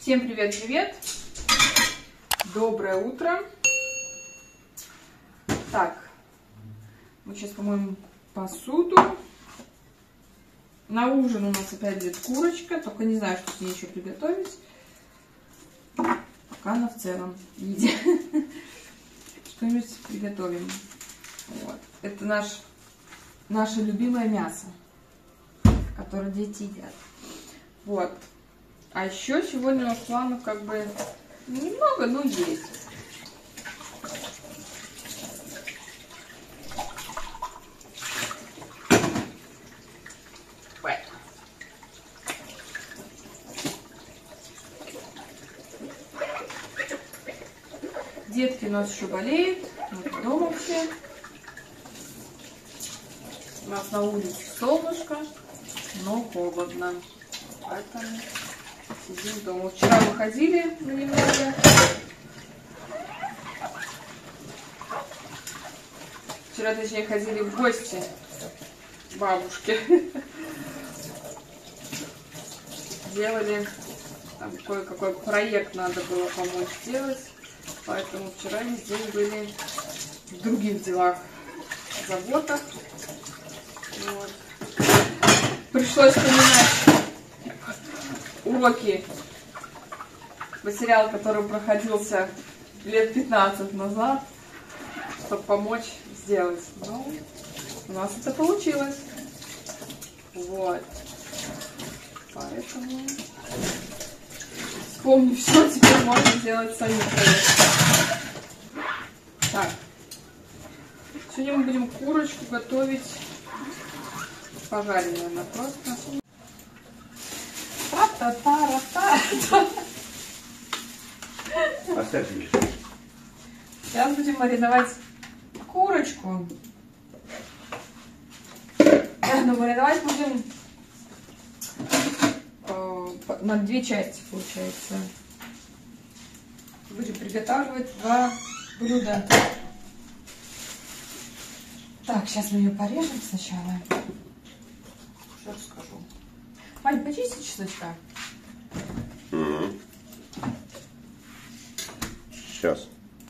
Всем привет-привет! Доброе утро! Так, мы сейчас помоем посуду. На ужин у нас опять будет курочка, только не знаю, что с ней еще приготовить. Пока она в целом виде. Что-нибудь приготовим. Вот. Это наше любимое мясо, которое дети едят. Вот. А еще сегодня у нас планов как бы немного, но есть. Детки у нас еще болеют, мы дома все. У нас на улице солнышко, но холодно. Поэтому сидим дома. Вчера выходили немного. Вчера, точнее, ходили в гости к бабушке. Делали, там кое-какой проект надо было помочь сделать. Поэтому вчера весь день были в других делах, заботах. Вот. Пришлось вспоминать уроки, материал, который проходился лет 15 назад, чтобы помочь сделать. Но у нас это получилось. Вот. Поэтому вспомнив все, теперь можно сделать сами проекты. Так. Сегодня мы будем курочку готовить пожаренную, она просто. Оставьте. Сейчас будем мариновать курочку. Но мариновать будем на две части, получается. Будем приготавливать два блюда. Так, сейчас мы ее порежем сначала. Что расскажу. Мань, почисти чесночка. Сейчас.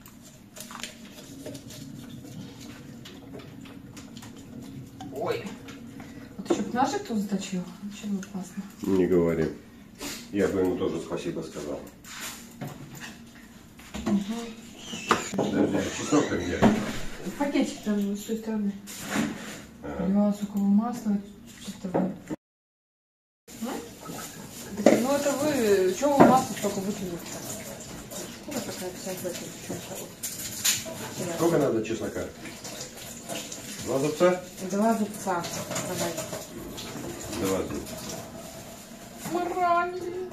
Ой. Вот еще бы ножик тут заточил. Вообще было классно. Не говори. Я бы ему тоже спасибо сказал. Подожди, чеснок-то где? Пакетик там с той стороны. Поливала соковое масло. Чистого. Ну это вы, чего вы масло столько выкинули? Шкура такая вся в этом. Сколько надо чеснока? 2 зубца? 2 зубца. Давай. 2 зубца. Мы ранили.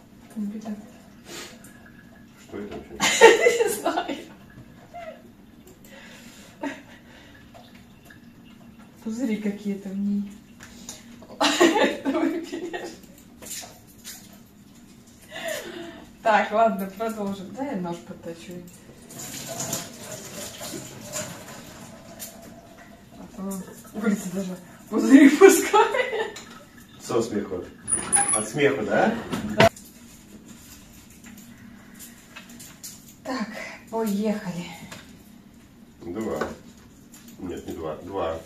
Что это вообще? Не знаю. Пузыри какие-то в ней. Так, ладно, продолжим. Дай я нож подточу. А то улица даже пузыри пускает. Со смеху. От смеха, да? Да. Так, поехали. 2. Нет, не 2. 2.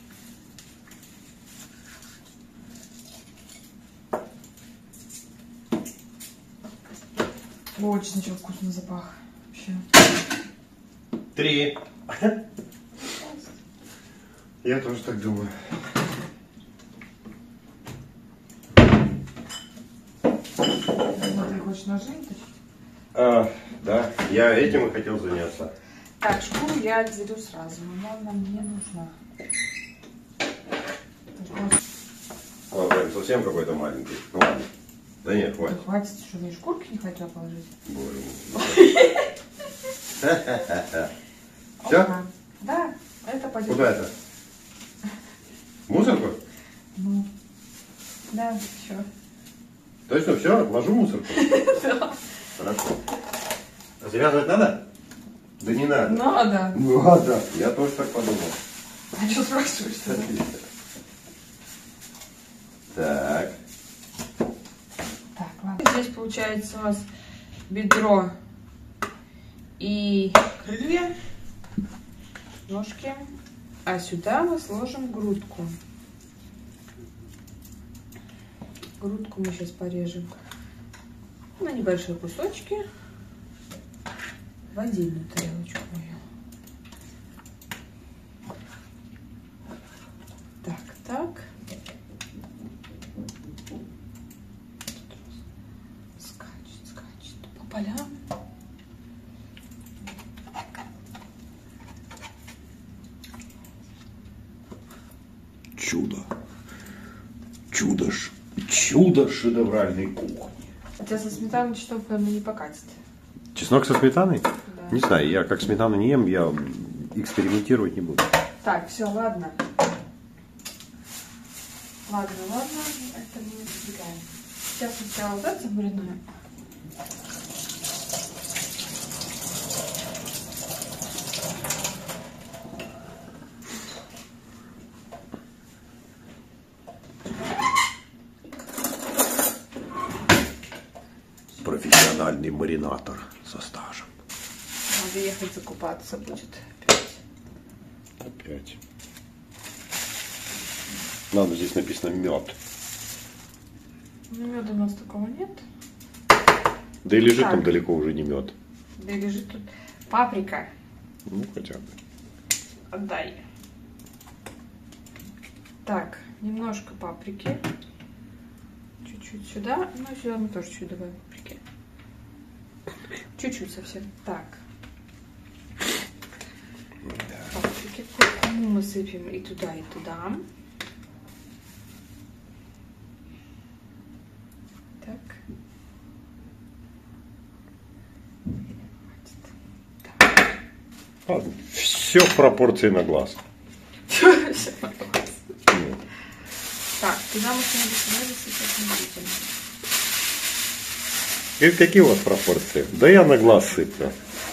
Очень вкусный запах. Вообще. 3. Я тоже так думаю. Ты хочешь ножи точить? Да, я этим и хотел заняться. Так, шкуру я отделю сразу, но она мне нужна. Он прям совсем какой-то маленький. Ну ладно. Да нет, хватит. Да хватит, что я и шкурки не хотела положить. Боже мой. Все? Да, это пойдет. Куда это? Мусорку? Ну, да, все. Точно все? Ложу мусорку? Да. Хорошо. А завязывать надо? Да не надо. Надо. Надо. Я тоже так подумал. А что спрашиваешь? Так. Так, ладно. здесь получается у нас бедро и крылья, ножки. А сюда мы сложим грудку. Грудку мы сейчас порежем на небольшие кусочки в отдельную тарелочку мою. Так. Скачет по полям. Чудо шедевральной кухни. Хотя со сметаной чеснок, наверное, не покатит. Чеснок со сметаной? Да. Не знаю, я как сметану не ем, я экспериментировать не буду. Так, все, ладно. Ладно, это мы не сдвигаем. Сейчас сначала вот это замариную. Профессиональный маринатор со стажем. Надо ехать закупаться будет Опять. Надо, здесь написано мед. Ну, меда у нас такого нет. Да и лежит Так. там далеко уже не мед. Да и лежит тут паприка. Ну, хотя бы. Отдай. Так, немножко паприки. Чуть-чуть сюда. Ну, сюда мы тоже чуть добавим паприки. Чуть-чуть совсем. Так. Паприки. Куркуму мы сыпем и туда, и туда. Так. Так. Ладно, все в пропорции на глаз. Так, туда мы сюда засыпать не будем. И какие у вас пропорции? Да я на глаз сыплю.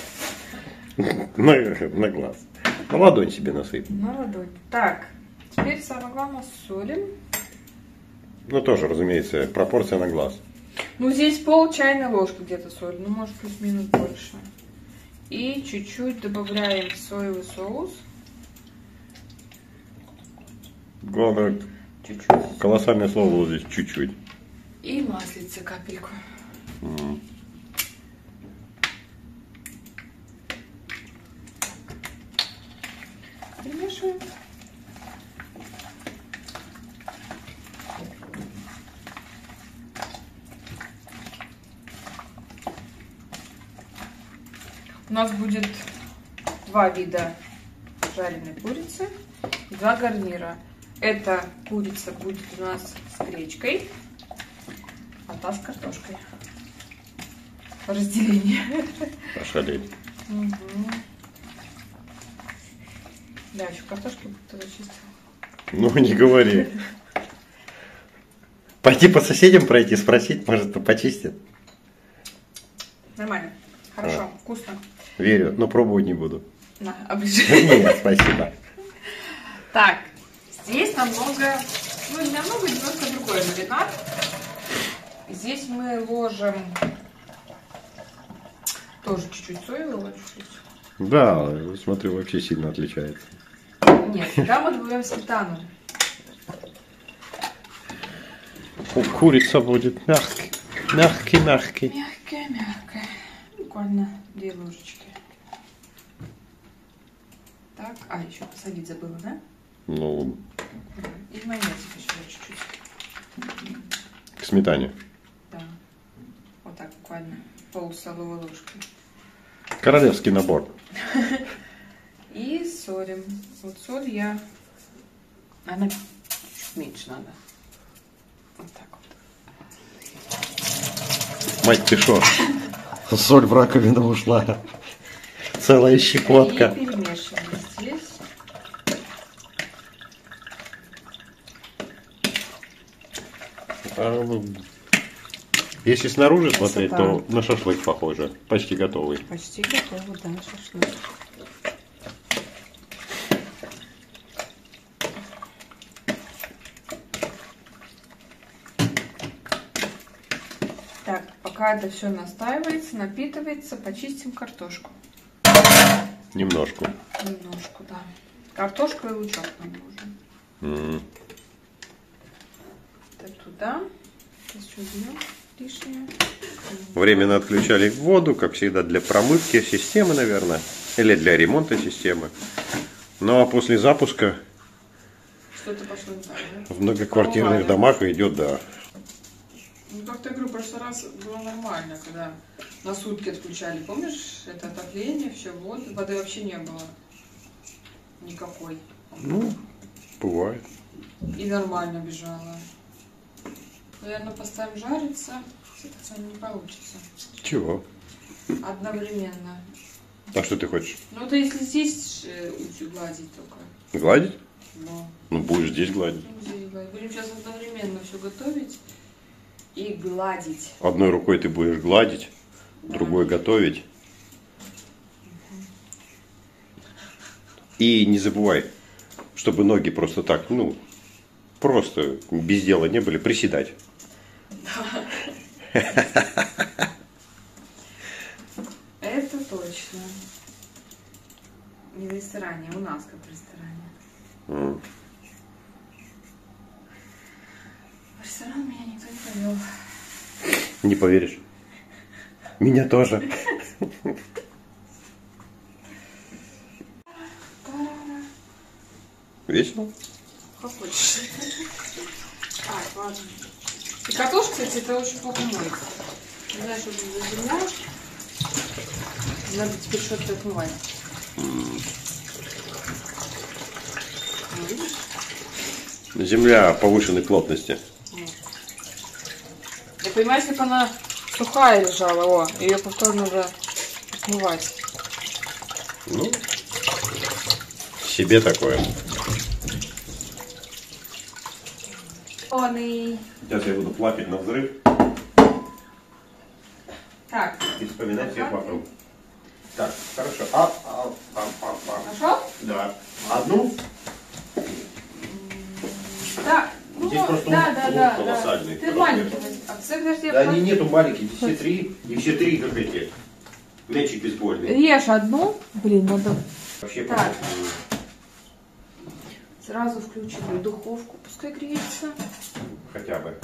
На глаз. На ладонь себе насыплю. На ладонь. Так, теперь самое главное солим. Ну, тоже, разумеется, пропорция на глаз. Ну, здесь пол чайной ложки где-то соли, ну, может, плюс-минус больше. И чуть-чуть добавляем соевый соус. Главное, Чуть-чуть. колоссальное слово вот здесь чуть-чуть. И маслица капельку. Перемешиваем. У нас будет 2 вида жареной курицы и 2 гарнира. Эта курица будет у нас с гречкой, а та с картошкой. Разделение. Ошалеть. Угу. Да, еще картошки будто зачистила. Ну, не говори. Пойти по соседям пройти, спросить, может, почистят. Нормально. Хорошо, вкусно. Верю, но пробовать не буду. На, оближи. Нет, спасибо. Так, здесь намного, ну не намного, немножко другой маринад. Здесь мы ложим тоже чуть-чуть соевого, чуть-чуть. Да, смотрю, вообще сильно отличается. Нет, сюда мы добавляем сметану. Курица будет мягкий. Мягкий. Мягкая. Буквально 2 ложечки. Так, еще посолить забыла, да? Ну, И майонезик еще чуть-чуть. к сметане. Да. Вот так буквально пол-столовой ложки. Королевский набор. И солим. Вот соль я... Она чуть меньше надо. Вот так вот. Мать, ты шо? Соль в раковину ушла. Целая щекотка. И перемешиваем здесь. Если снаружи смотреть, Красота. то на шашлык похоже. Почти готовый. Почти готово, да, шашлык. Так, пока это все настаивается, напитывается, почистим картошку. Немножко. Немножко, да. Картошка и лучок нам нужен. Это туда. Еще лишнее. Временно отключали воду, как всегда, для промывки системы, наверное. Или для ремонта системы. Ну а после запуска Что-то пошло не так, да? в многоквартирных домах идет, да. Ну, как-то, я говорю, в прошлый раз было нормально, когда на сутки отключали. Помнишь, это отопление, все, воды вообще не было никакой. Ну, бывает. И нормально бежала. Наверное, поставим жариться, это сами не получится. Чего? Одновременно. А что ты хочешь? Ну, это если здесь гладить только. Гладить? Но. Ну, будешь здесь гладить. Будем сейчас одновременно все готовить и гладить. Одной рукой ты будешь гладить, другой готовить. И не забывай, чтобы ноги просто так, ну, просто без дела не были, приседать. Это точно. Не в ресторане, у нас как в ресторане. В ресторан меня никто не повел. Не поверишь? Меня тоже. Весело? Как хочешь. Так, ладно. И картошка, кстати, это очень плохо моется. Не знаю, что это за земля. Надо теперь что-то отмывать. Видишь? Земля повышенной плотности. Я понимаю, если бы она сухая лежала, ее повторно надо отмывать. Ну, себе такое. Сейчас я буду плакать на взрыв. Так. И вспоминать всех вокруг. Так, хорошо. Нашел? Да. Одну? Да. Ну, Здесь просто да. колоссальный. Ты маленький. А подожди, Да нету маленьких, здесь все три. И все три как эти. Мячик бейсбольный. Режь одну. Блин, надо. Вообще Так. Сразу включили духовку, пускай греется. хотя бы.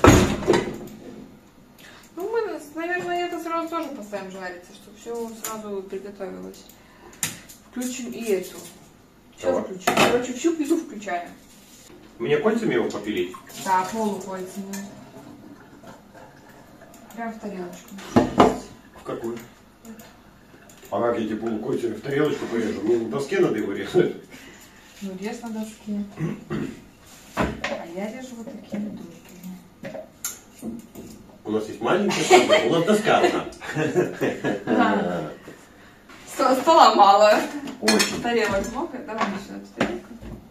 Ну, мы, наверное, это сразу тоже поставим жариться, чтобы все сразу приготовилось. Включим и эту. Сейчас включим. Короче, всю плиту включаем. Мне кольцами его попилить? Да, полукольцами. Прям в тарелочку. В какую? А как эти полукольцами в тарелочку порежу? Мне на доске надо его резать. Ну, режь на доске. А я режу вот такими дурками. У нас есть маленькая, у нас доска одна. Стола мало. Очень. Тарелок много. Давай еще эту тарелку.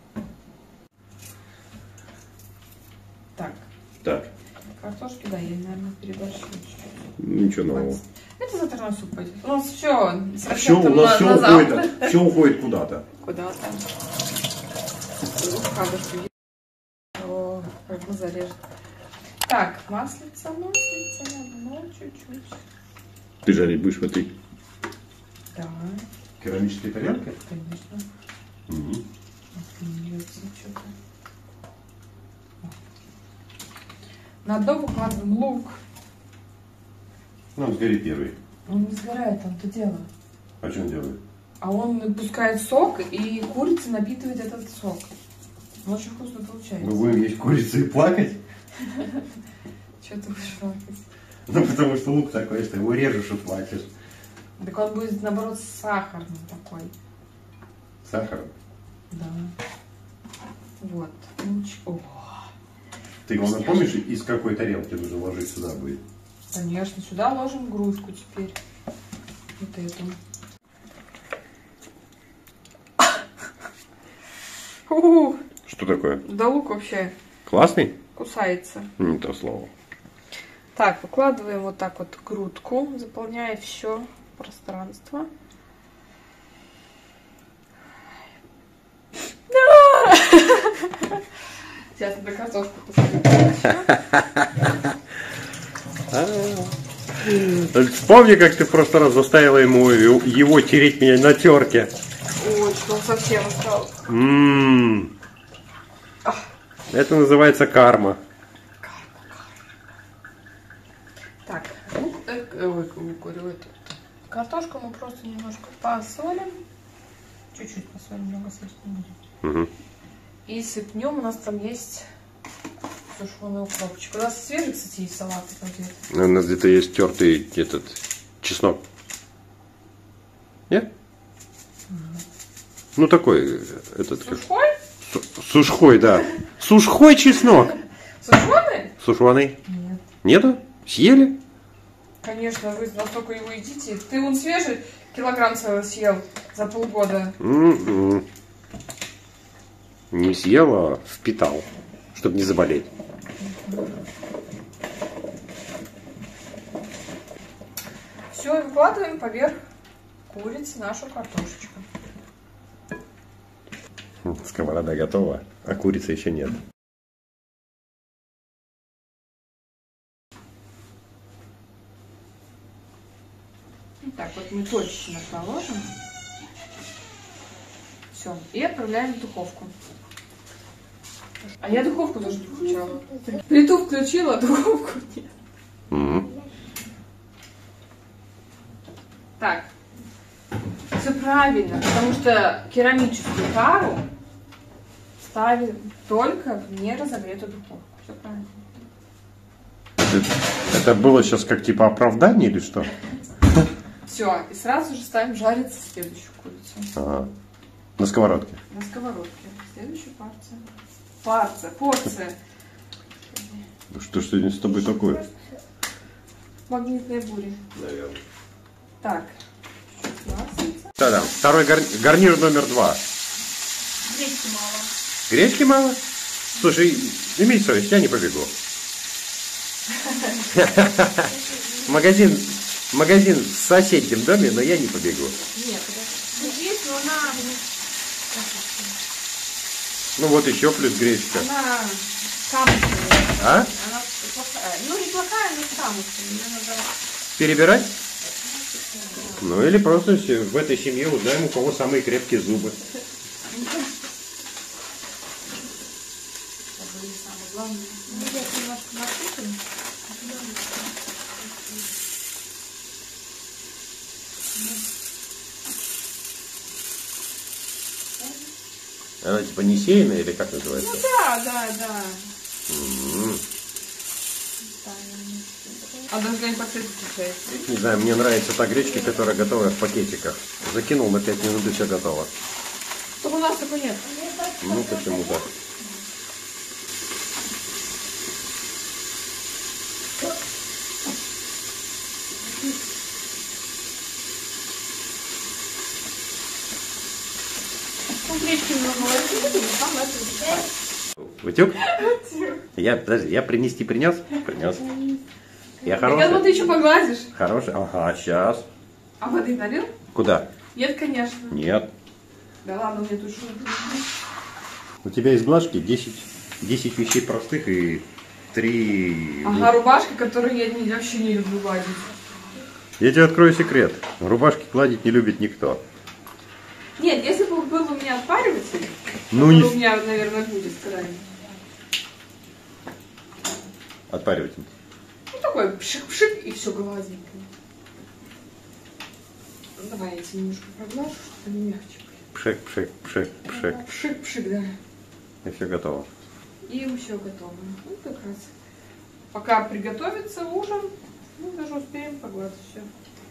Так. Так. Картошки, да, я, наверное, переборщу чуть-чуть. Ничего нового. Это завтра на суп пойдет. У нас все. Все, у нас все уходит, все уходит куда-то. Куда-то. Кадушки. О, как глаза режет. Так, маслица одно чуть-чуть. Ты жарить будешь в этой Да, керамической тарелке? конечно. Угу. Отклеивается что-то. На дно выкладываем лук. Ну, он сгорит первый. Он не сгорает, там то дело. А что он делает? А он пускает сок, и курица напитывает этот сок. Очень вкусно получается. Мы будем есть курицу и плакать? Что ты будешь плакать? Ну, потому что лук такой, что его режешь и плачешь. Так он будет, наоборот, сахарный такой. Сахар? Да. Вот. О, Ты, главное, помнишь, из какой тарелки нужно ложить сюда будет? конечно, сюда ложим грудку теперь. Вот эту. Что такое? Да лук вообще Классный? кусается. Не то слово. Так, выкладываем вот так вот грудку, заполняя все пространство. Сейчас надо картошку посадить. Вспомни, как ты в прошлый раз заставила его тереть меня на терке. Ой, что он совсем устал. Это называется карма. Так, картошку мы просто немножко посолим. Чуть-чуть посолим, много солить не будем. Угу. И сыпнем. У нас там есть сушеный укропчик. У нас свежий, кстати, есть салат где-то. У нас где-то есть тертый этот чеснок. Нет? Ну такой этот. Сушхой? Сушхой, да. Сушхой чеснок. Сушеный? Сушеный? Нет. Нету? Съели? Конечно, вы настолько его едите. Ты он свежий, килограмм целый съел за полгода. Не съел, а впитал, чтобы не заболеть. Все, и выкладываем поверх курицы нашу картошечку. Сковорода готова, а курицы еще нет. Так, вот мы точечно положим. Все, и отправляем в духовку. А я духовку тоже не включала. Плиту включила, а духовку нет. Так, все правильно, потому что керамическую тару ставим только в неразогретую духовку. Все правильно. Это было сейчас как типа оправдание или что? Все, и сразу же ставим жариться следующую курицу. Ага. На сковородке. На сковородке. Следующая порция. Порция. Что сегодня с тобой такое? Магнитные бури. Наверное. Так. Чуть-чуть Да-да. Второй гарнир номер 2. Гречки мало. Гречки мало? Слушай, имей совесть, я не побегу. Магазин в соседнем доме, но я не побегу. Нет, есть, но она... Ну вот еще плюс гречка. Она камушками. А? Она плохая. Ну не плохая, но с камушками. Мне надо... Перебирать? Ну или просто в этой семье узнаем, у кого самые крепкие зубы. Она типа не сеянная или как называется? Ну да. А даже когда-нибудь пакет включается? Не знаю, мне нравится та гречка, которая готовая в пакетиках. Закинул на 5 минут и все готово. Только у нас такой нет. Ну почему-то. Гречки много молодец, и там это Утюг? Подожди, я принести принес? Принес. Я Так, я думала, ты еще погладишь. Хороший. Ага, сейчас. А воды налил? Куда? Нет, конечно. Нет. Да ладно, мне тут что. У тебя из блажки 10 вещей простых и 3... Ага, рубашка, которую я вообще не люблю гладить. Я тебе открою секрет. Рубашки гладить не любит никто. Нет, если бы был у меня отпариватель, Ну, который не... у меня, наверное, будет когда-нибудь. Отпариватель. Ну, такой пшик-пшик и все гладенько. Давай я тебе немножко проглажу, чтобы не мягче. Пшик, пшик, пшик, пшик. Пшик-пшик, да. И все готово. И все готово. Ну, как раз. Пока приготовится ужин, мы даже успеем погладить все.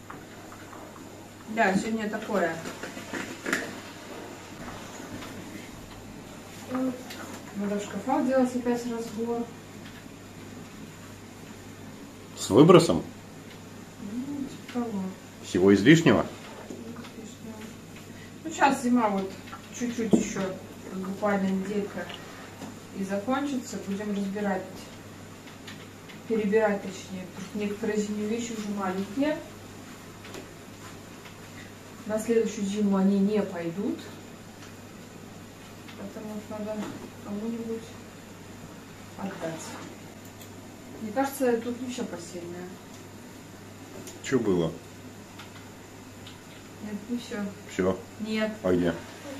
Да, сегодня такое. Надо в шкафах делать опять разбор. С выбросом? Ну, типа того. Всего излишнего? Ну, сейчас зима вот чуть-чуть еще, буквально неделька, и закончится. Будем разбирать, перебирать точнее, потому что некоторые зимние вещи уже маленькие. На следующую зиму они не пойдут. Поэтому надо кому-нибудь отдать. Мне кажется, тут не все постельное. Что было? Нет, не все. Все. Нет. А где?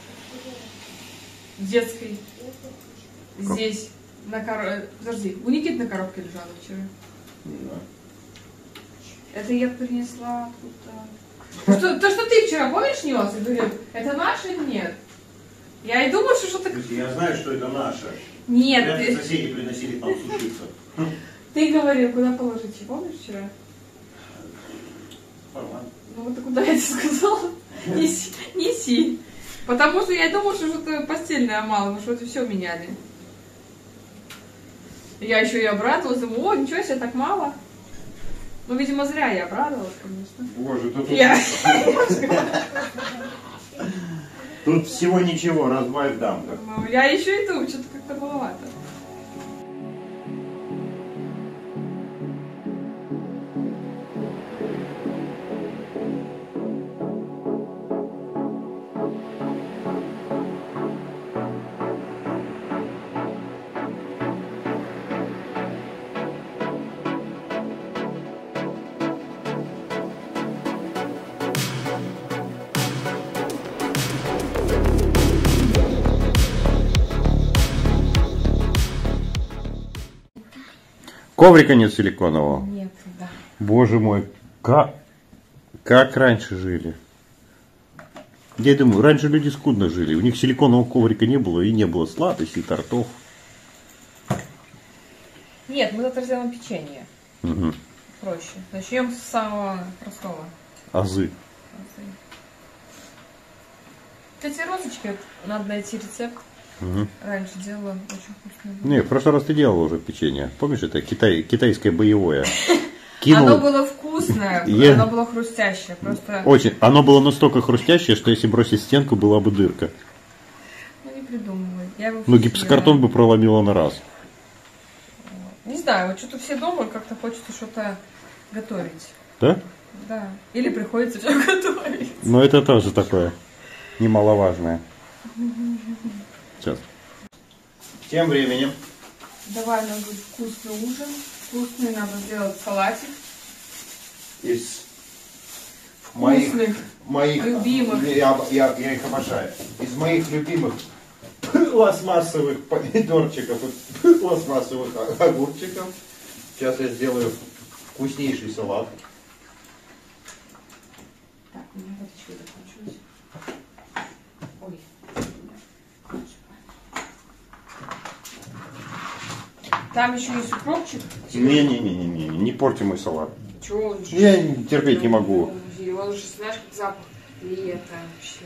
В детской. Здесь. Подожди, у Никиты на коробке лежала вчера. Да. Это я принесла оттуда. То, что ты вчера, помнишь, нес? И говорил, это наше или нет? Я и думаю, что что-то... Я знаю, что это наше. Нет. Соседи приносили там сушиться. Ты говорил, куда положить, помнишь вчера? Ну вот куда я тебе сказала? Неси. Потому что я думала, что что-то постельное мало, мы что-то все меняли. Я еще и обрадовалась, думаю, о, ничего себе, так мало. Ну, видимо, зря я обрадовалась, конечно. Боже, тут... Тут всего ничего, разбавь дам. Ну, я еще иду, что-то как-то маловато. Коврика нет силиконового? Нет, да. Боже мой, как раньше жили? Я думаю, раньше люди скудно жили. У них силиконового коврика не было, и не было сладостей, тортов. Нет, мы завтра сделаем печенье. Угу. Проще. Начнем с самого простого. Азы. Эти розочки, надо найти рецепт. Угу. Раньше делала, очень вкусно. Не, в прошлый раз ты делала уже печенье. Помнишь, это китайское боевое? Оно было вкусное, оно было хрустящее. Просто... Очень. Оно было настолько хрустящее, что если бросить в стенку, была бы дырка. Ну, не придумывай. Ну, гипсокартон бы проломила на раз. Не знаю, вот что-то все дома как-то хочется что-то готовить. Да? Да. Или приходится все готовить. Но это тоже такое немаловажное. Сейчас. Тем временем. Давай, нам будет вкусный ужин. Вкусный, надо сделать салатик. Из Вкусных, моих любимых. Я их обожаю. Из моих любимых пластмассовых помидорчиков и пластмассовых огурчиков. Сейчас я сделаю вкуснейший салат. Так, у меня водичка закончилась. Ой. Там еще есть укропчик. Не порти мой салат. Чего он же? Я терпеть не могу. Он же, знаешь, как запах лета вообще.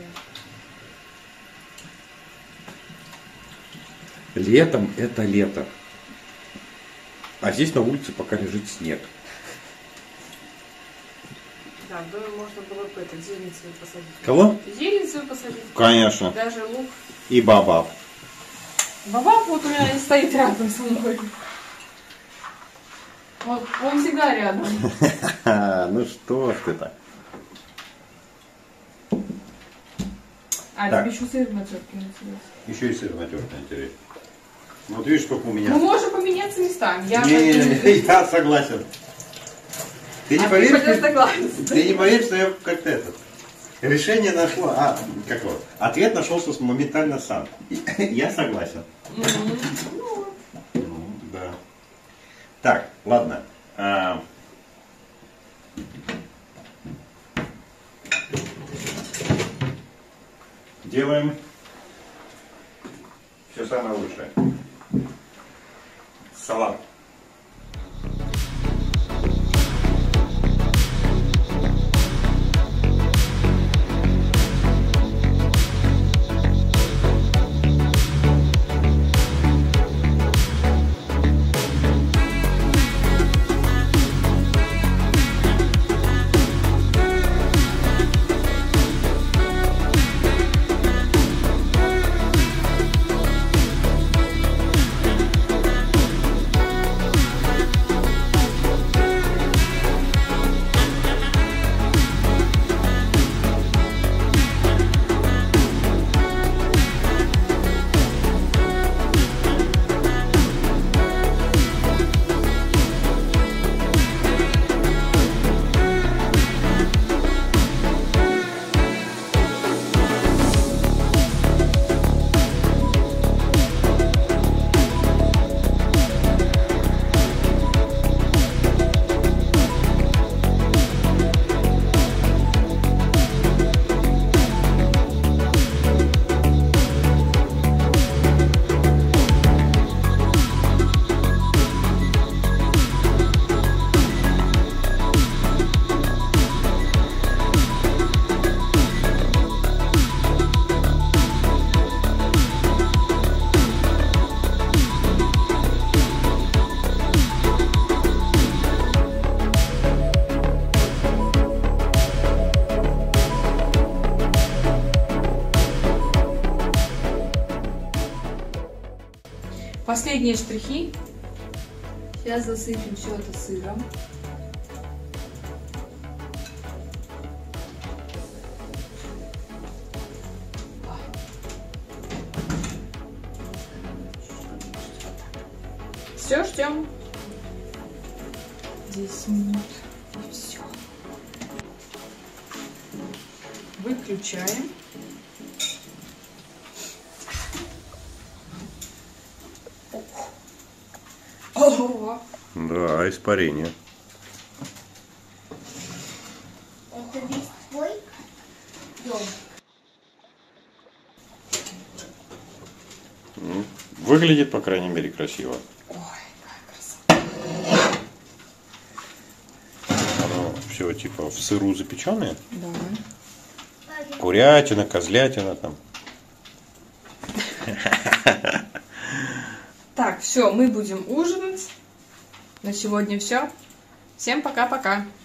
Летом это лето. А здесь на улице пока лежит снег. Да, в доме можно было бы это, зелень свою посадить. Кого? Зелень свою посадить. Конечно. Даже лук. И бабаб. Бабак вот у меня не стоит рядом со мной. Он всегда рядом. Ну что ж ты так. А Так. тебе еще сыр на терке интересно. Еще и сыр натертый интересно. Вот видишь, сколько у меня. Мы можем поменяться местами. Я Я согласен. Ты не поверишь, ты согласен. ты не поверишь, что я как-то этот. Решение нашло. Как вот? Ответ нашелся моментально сам. Я согласен. Да. Так, ладно. Делаем все самое лучшее. Салат. Последние штрихи. Сейчас засыпем все это сыром. Все, ждем 10 минут и все. Выключаем. Ого! Да, испарение. Это весь твой дом. Выглядит, по крайней мере, красиво. Ой, какая красота. Оно все типа в сыру запеченное. Да. Курятина, козлятина там. Так, все, мы будем ужинать. На сегодня все. Всем пока-пока.